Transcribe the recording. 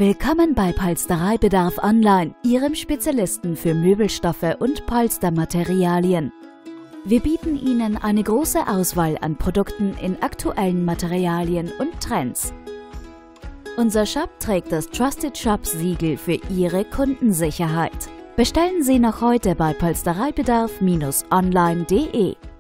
Willkommen bei Polstereibedarf Online, Ihrem Spezialisten für Möbelstoffe und Polstermaterialien. Wir bieten Ihnen eine große Auswahl an Produkten in aktuellen Materialien und Trends. Unser Shop trägt das Trusted Shop Siegel für Ihre Kundensicherheit. Bestellen Sie noch heute bei polstereibedarf-online.de.